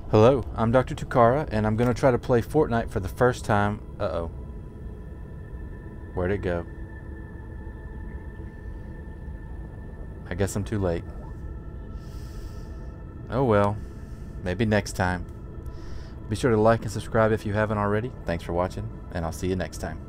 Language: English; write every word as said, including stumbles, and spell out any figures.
Hello, I'm Doctor Tukara, and I'm going to try to play Fortnite for the first time. Uh-oh. Where'd it go? I guess I'm too late. Oh well. Maybe next time. Be sure to like and subscribe if you haven't already. Thanks for watching, and I'll see you next time.